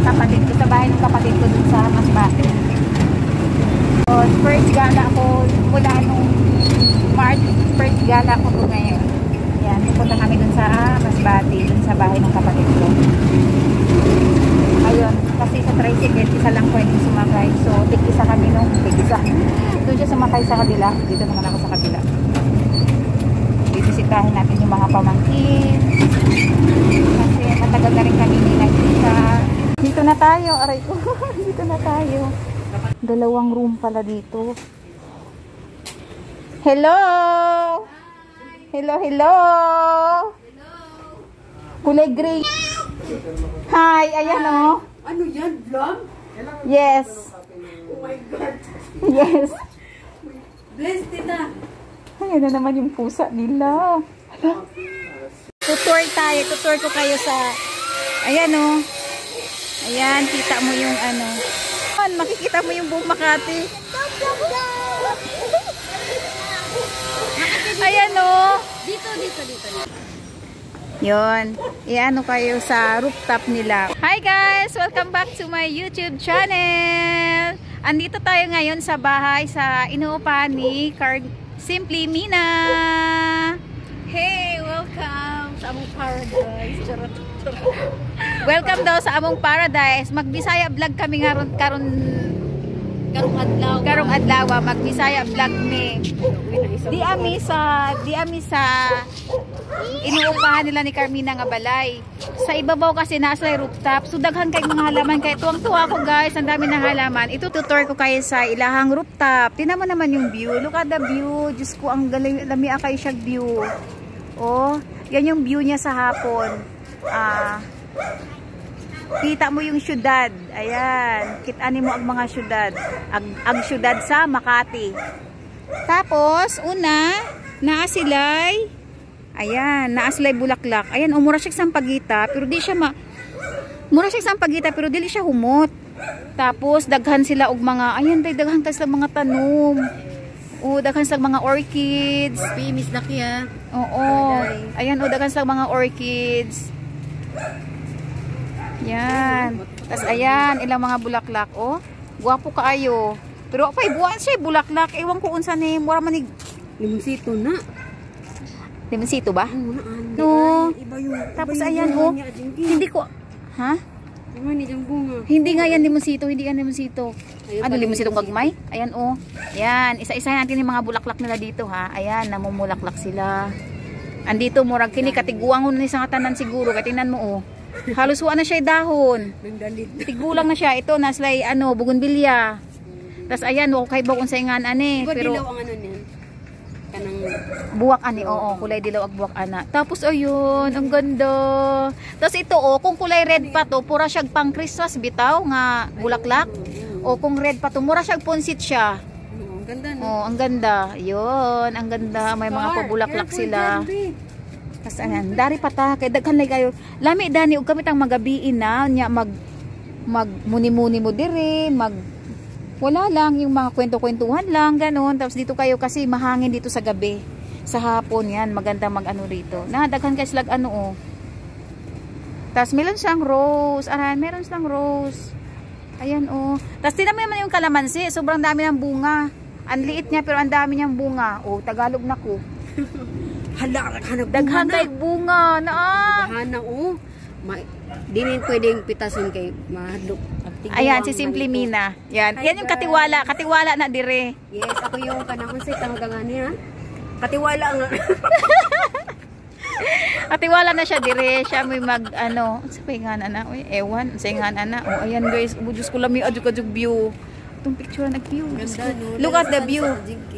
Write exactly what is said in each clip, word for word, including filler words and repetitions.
sa kapatid ko, sa bahay ng kapatid ko dun sa Masbate. So, first gala ko mula nung March, first gala ko po ngayon. Yan, pupunta kami dun sa ah, Masbate, dun sa bahay ng kapatid ko. Ayun, kasi sa tricycle, isa lang pwedeng sumakay. So, tig-isa kami nung tig-isa. Doon siya sumakay sa kabila. Dito naman ako sa kabila. Bibisitahin natin yung mga pamangkin. Kasi matagal na rin kami nilagkita. Dito na tayo, aray ko. Dito na tayo. Dalawang room pala dito. Hello! Hello, hello! Kulay gray. Hi, ayan o. Oh. Ano yan? Vlog? Yes. Oh my God. Yes. Bless, tita. Ayan na naman yung pusa nila. Tutor tayo. Tutor ko kayo sa... Ayan o. Oh. Ayan, kita mo yung ano. Makikita mo yung buong Makati. Ayan o. Oh. Dito, dito, dito. Yon, iano kayo sa rooftop nila. Hi guys! Welcome back to my YouTube channel! Andito tayo ngayon sa bahay sa inuupahan ni Car Simply Mina! Hey! Welcome sa among paradise! Charot! Welcome daw sa among paradise! Magbisaya vlog kami ngaron karon Karong adlaw. karong adlaw magbisaya vlog ni. Di ami sa di ami sa inuupahan nila ni Carmina nga balay. Sa ibabaw kasi nasa rooftop. So daghan kay mga halaman kay tuwang-tuwa ko guys, ang dami ng halaman. Ito tutor ko kayo sa ilahang rooftop. Tingnan mo naman yung view. Look at the view. Diyos ko, ang galing, lami akay siya view. Oh, yan yung view niya sa hapon. Ah, kita mo yung syudad. Ayan, kitani mo ang mga syudad. Ang, ang syudad sa Makati. Tapos, una, naa sila'y ayan, naa sila'y bulaklak. Ayan, umura siya sa pagita, pero di siya ma mura siya sa pagita, pero dili siya humot. Tapos, daghan sila og mga, ayan, daghan sila mga tanom. O, daghan sila mga orchids. Pimis na kaya. Oo. Ayan, o, daghan sila mga orchids. Yan. Tapos ayan, ilang mga bulaklak. Oh, guwapo kaayo. Pero apay buwan siya bulaklak. Ewan ko unsa ni mura man ni Limonsito na. Limonsito ba? Oo, no. Iba yung, Tapos iba yung ayan oh. niya, Hindi ko ha? Iba ni jang bunga. Hindi nga yan limonsito, hindi yan limonsito. Ayun, ano limonsitong gagmay? Ayan oh. Ayan, isa-isa natin yung mga bulaklak nila dito ha. Ayan, namumulaklak sila. Andito murag kini katiguangon ni sa tanan siguro. Kay tingnan mo oh. Halos wa na siya dahon. Tigulang na siya. Ito naslay ano, bougainvillea. Tapos ayan, wako kay bawon sa ingan ani, pero dilaw ang ano niyan. Kanang buwak ani, oo, kulay dilaw ag buwak ana. Tapos ayun, ang ganda. Tapos ito oh, kung kulay red pa to, pura siya pang Christmas bitaw nga bulaklak. O kung red pa to, mura siya punsit siya. ang ganda no. Oh, ang ganda. Ayun, ang ganda. May mga pabulaklak sila. Tapos ayan, dari pa ta, kay daghan lay kayo. Lami dani og kamit ang magabiin na nya mag mag muni-muni mo dire, mag wala lang yung mga kwento-kwentuhan lang ganoon. Tapos dito kayo kasi mahangin dito sa gabi. Sa hapon yan, maganda mag-ano dito. Na daghan kay slag ano oh. Tapos meron siyang rose, aran, meron siyang rose. Ayan oh. Tapos tingnan mo naman yung kalamansi, sobrang dami ng bunga. Ang liit niya pero ang dami niyang bunga. Oh, Tagalog na ko. Hala, hanap daghan kay bunga na ah. Hana oh. May di rin pwedeng pitasin kay mahadlok. Ayan si Simply Mina. Yan. Hi, yan yung katiwala, katiwala na dire. Yes, ako yung kanang say tanggangan niya. Katiwala nga. Katiwala na siya dire, siya may mag ano, sa paingan ana, oy, ewan, sa ingan ana. Oh, ayan guys, oh, Diyos ko lami adjug adjug view. Itong picture nag view. Look at the view.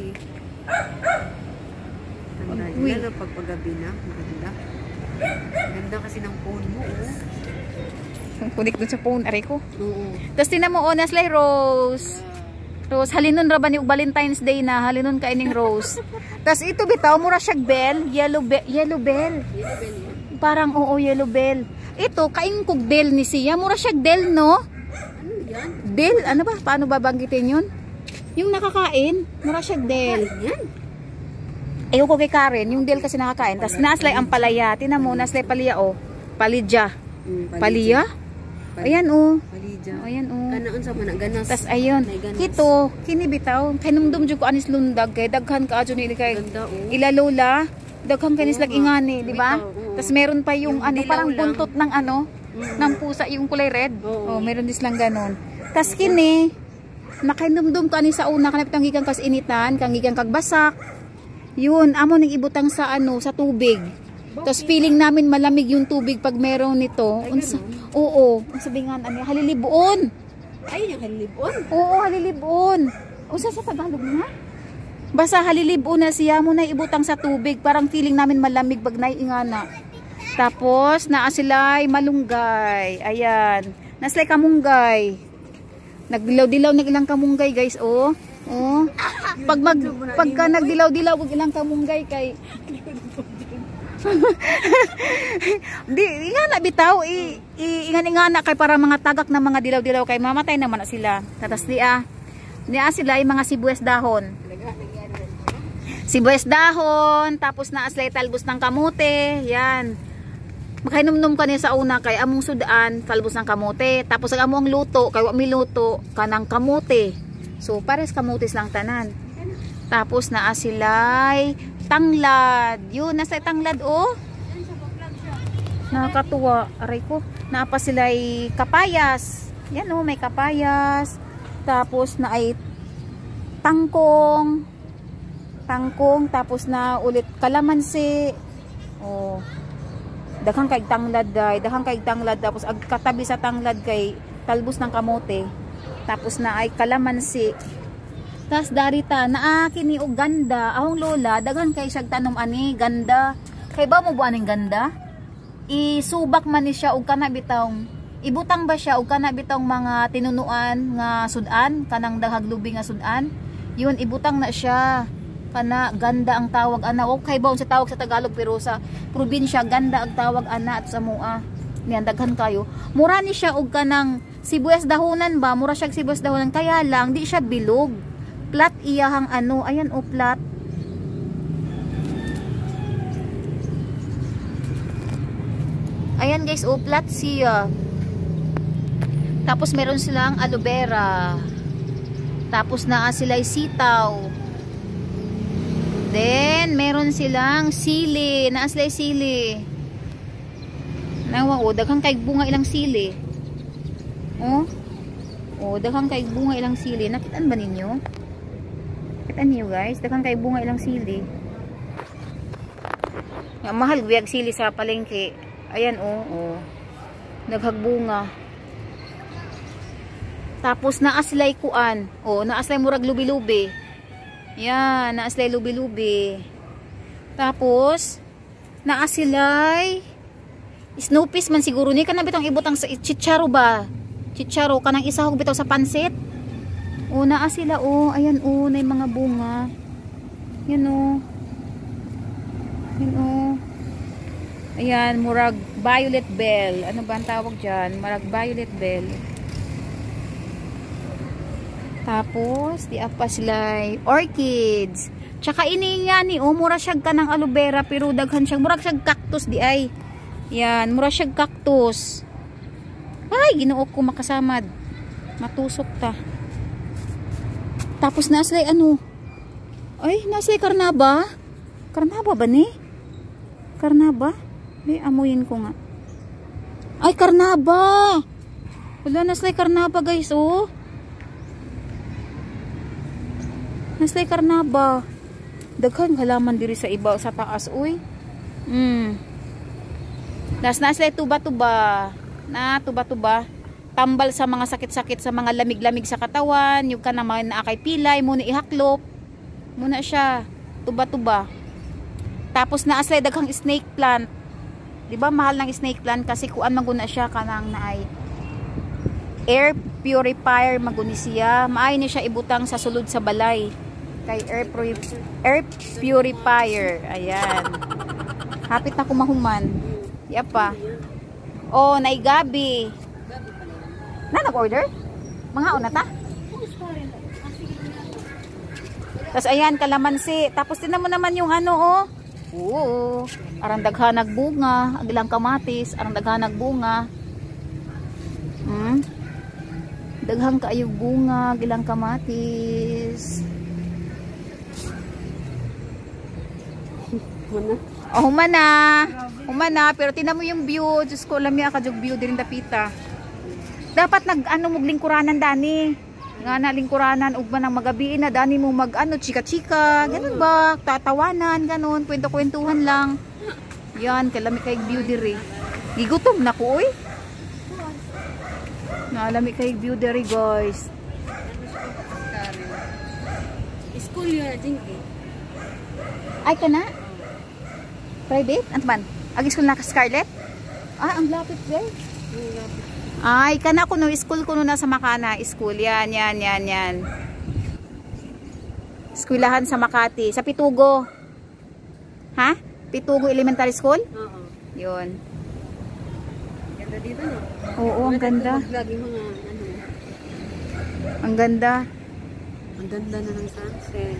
Uy, lalo pag paggabi na, maganda. Ganda kasi ng phone mo, oh. Kunik dun sa phone, aray ko. Oo. Tapos tinan mo, oh, naslay rose. Rose, halinon ra ba ni Valentine's Day na, halinon ka ining rose. Tapos ito bitaw, mura siya bell, yellow, be yellow bell. Yellow bell yan? Parang, oo, yellow bell. Ito, kain kog bell ni siya, mura siya del, no? Ano yan? Del, ano ba? Paano babanggitin yun? Yung nakakain, mura siya del. Ano yan? Ayaw ko kay Karen, yung del kasi nakakain. Tapos naslay ang palaya. Tinan mo, naslay palaya, oh. Palidya. Mm, Palaya? Ayan oh. Palidya. Ayan oh. Kanaon sa mana ganas. Tas ayun. Kito, kini bitaw. Kanumdum jud ko anis lundag kay daghan ka adyo ni kay. Ganda oh. Ilalola, daghan kanis lag ingani, di ba? Oo. Tas meron pa yung, Yung ano dilaw parang lang. buntot ng ano, Mm. ng pusa yung kulay red. Oo. Oh, meron dis lang ganon. Tas kini nakinumdum ka ni sa una kanap tang gikan kas initan, kang gikan kag basak. Yun, amo nang ibutang sa ano, sa tubig. Tapos feeling namin malamig yung tubig pag meron nito. Unsa, oo, ang sabingan ano, halilibuon. Ay, yung halibon. Oo, halilibuon. Unsa sa Tagalog na? Basta halilibuon na siya mo na ibutang sa tubig. Parang feeling namin malamig pag naiingana. Tapos naa sila'y malunggay. Ayan. Naslay kamunggay. Nagdilaw-dilaw ng ilang kamunggay, guys, oh. Oh. Pag mag pagka nagdilaw-dilaw og ilang kamunggay kay Di nga na bitaw i, i ingan-ingana kay para mga tagak na mga dilaw-dilaw kay mamatay naman na sila. Tatas di ah. Niya sila ay mga sibuyas dahon. Sibuyas dahon, tapos na aslay talbos ng kamote. Yan. Makainom-nom ka niya sa una kay among sudaan, talbos ng kamote. Tapos ang among luto, kay wa mi luto kanang kamote. So pares kamotes lang tanan. Tapos naa sila'y tanglad. Yun, nasa tanglad oh. Nakakatuwa. Aray ko. Naapa sila'y kapayas. Yan oh, may kapayas. Tapos na ay tangkong. Tangkong. Tapos na ulit kalamansi. Oh. Daghang kay tanglad day. Daghang kay tanglad. Tapos ag katabi sa tanglad kay talbos ng kamote. Tapos na ay kalamansi. Tas darita naa kini og ganda. Ahong lola daghan kay siyag tanom ani ganda. Kay ba mo buaning ganda? Isubak man ni siya og kana bitawng ibutang ba siya og kana bitawng mga tinunuan nga sudan kanang daghag lubi nga sudan. Yun ibutang na siya. Kana ganda ang tawag ana. Okay ba sa tawag sa Tagalog pero sa probinsya ganda ang tawag ana at sa mua. Niyan daghan kayo. Mura ni siya og kanang sibuyas dahonan ba? Mura siya sibuyas dahonan kaya lang di siya bilog. Plat iyahang ano, ayan o plat. Ayan guys, o plat siya. Tapos meron silang aloe vera. Tapos naa sila'y sitaw. Then meron silang sili, naa sila'y sili. Nawa o, daghang kay bunga ilang sili. Oh. Oh, daghang kay bunga ilang sili. Nakitaan ba ninyo? Kita niyo guys, daghang kay bunga ilang sili. Nga mahal guyag sili sa palengke. Ayan oh, oh. Naghagbunga. Tapos naaslay kuan. Oh, naaslay murag lubi-lubi. Yan, naaslay lubi-lubi. Tapos naasilay snow peas man siguro ni kana bitong ibutang sa chicharo ba? Chicharo kanang isahog bitaw sa pansit. O, naa sila, o. Ayan, o. Na yung mga bunga. Yan, o. Yan, o. Ayan, murag violet bell. Ano ba ang tawag dyan? Murag violet bell. Tapos, di apa sila orchids. Tsaka ini nga ni, o. Mura siyag ka ng aloe vera, pero daghan siyag. Murag siyag cactus, di ay. Yan, mura siyag cactus. Ay, ginuok ko makasamad. Matusok ta. Tapos naslay ano? Ay, naslay karnaba. Karnaba ba ni? Karnaba? May amuyin ko nga. Ay, karnaba. Wala, naslay karnaba guys, oh. Naslay karnaba. Daghan halaman diri sa iba sa taas, uy. Mm. Das naslay tuba-tuba. Na tuba-tuba. Tambal sa mga sakit-sakit sa mga lamig-lamig sa katawan, yung ka naman na kay pilay, muna ihaklop, muna siya, tuba-tuba. Tapos naaslay daghang snake plant. Diba mahal ng snake plant kasi kuan maguna siya kanang naay air purifier maguni siya. Maay ni siya ibutang sa sulod sa balay. Kay air, air purifier. Ayan. Hapit na kumahuman. Yapa. Oh, naigabi. Na nag-order? Mga una ta? Tapos ayan, kalamansi. Tapos tinan mo naman yung ano, oh. Oo. Arang daghanag bunga. Agilang kamatis. Arang daghanag bunga. Hmm? Daghang kaayo bunga, gilang kamatis. Mana? Oh, humana. Humana, pero tinan mo yung view. Diyos ko, alam niya ka jug view din dapita. Dapat nag ano mog lingkuranan dani. Nga na lingkuranan ug man ang magabi na dani mo mag ano chika-chika, ganun ba? Tatawanan ganun, kwento-kwentuhan lang. Yan, kalami kay view diri. Gigutom na ko oy. Naalami kay view diri, guys. School yun, Jinky. Ay kana? Private? Ano man? Agi school na ka Scarlett? Ah, ang lapit guys. Ay, kana ko no, school ko no na sa Makana. School, yan, yan, yan, yan. Eskwelahan sa Makati. Sa Pitugo. Ha? Pitugo Elementary School? Oo. Yun. Ganda dito, no? Oo, ang ganda. Lagi mga, ano. Ang ganda. Ang ganda na ng sunset.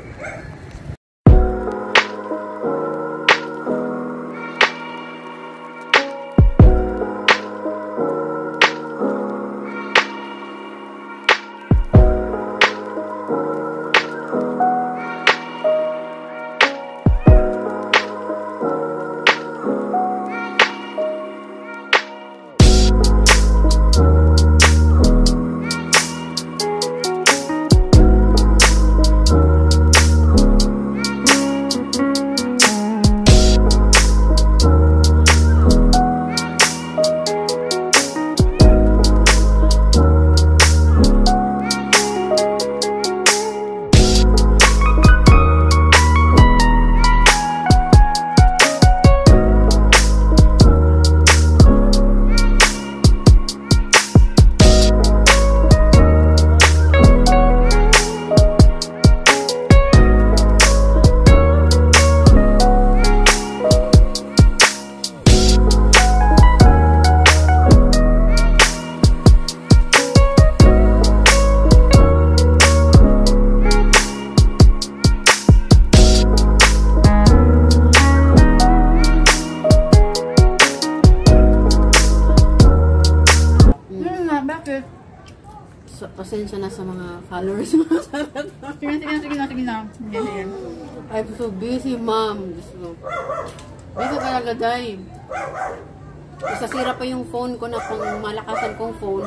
So, pasensya na sa mga followers mo. Sige, sige, sige na, sige na. Yan, yan. I'm so busy, ma'am. Diyos ko. Busy talaga, day. Isasira pa yung phone ko na pang malakasan kong phone.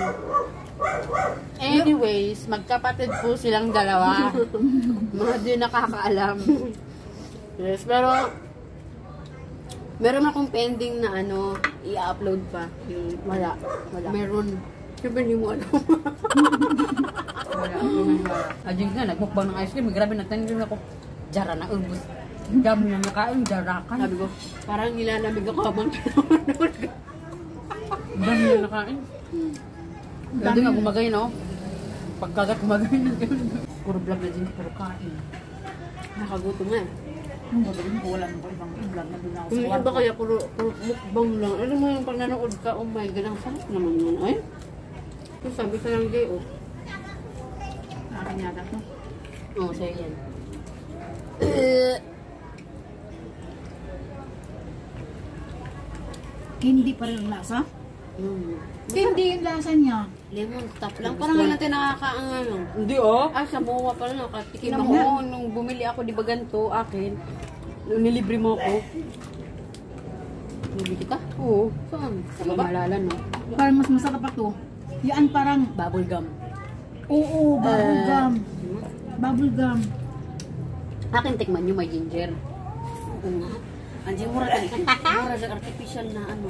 Anyways, magkapatid po silang dalawa. Mga di nakakaalam. Yes, pero meron akong pending na ano, i-upload pa. Yung, Wala. Wala. meron. Siyempre hindi mo alam. Wala. Ajing nga, nagmukbang ng ice cream. Grabe, nagtanim ako. Jara na ubus. Dami na nakain, jara ka. Sabi ko, parang nilalamig ako habang pinanood ka. Dami na nakain. Dami nga gumagay, no? Pagkagat gumagay na gano'n. Puro vlog na din, pero kain. Nakagutom nga eh. Ang gagawin ko, wala nang ibang vlog na doon ako Kung sa iba kwarto. kaya puro, puro mukbang lang. Alam mo yung pag nanood ka, oh my God, ang sarap naman yun. Ay, yung sabi ka lang, Jay, oh. Akin yata to. Oo, oh, sa'yo yan. Hindi pa rin ang lasa? Mm. Hindi yung lasa niya. Lemon top lang. Parang ngayon natin nakakaano. Hindi, oh. Ah, sa MOA pala nakatikim Tinan ako. mo, nung bumili ako, di ba ganito, akin, nung nilibre mo ako, Bibili kita? oo, Saan? Sa sa baba? mamalalan, no? Parang mas masarap pa to. Yan parang, Bubble gum. oo, bubble Eh. gum. Hmm? Bubble gum. Akin tikman nyo may ginger. Oo nga. Andiyan mura ka. Mura sa artificial na ano.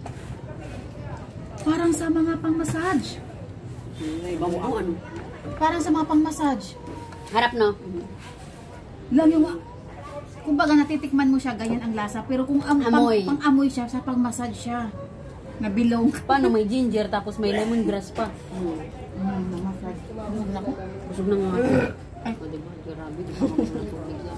Parang sa mga pang-massage. May bago ang ano. Parang sa mga pang-massage. Harap no? Lang yung, kumbaga natitikman mo siya, ganyan ang lasa. Pero kung am, pang, Amoy. pang-amoy siya, sa pang-massage siya. Nabilong. Paano may ginger tapos may lemongrass pa? Hmm. Mm, massage. Ano na ko? Busog na nga ako. Ay, o diba? Grabe, di ba ako natubig yan?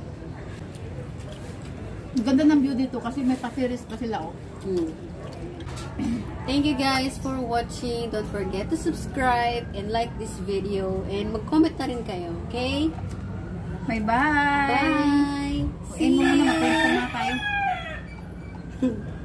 Ang ganda ng view dito kasi may pa-series pa sila, oh. Hmm. Thank you guys for watching. Don't forget to subscribe and like this video. And mag-comment na rin kayo, okay? Bye-bye! Bye! See you! Mag-comment na tayo.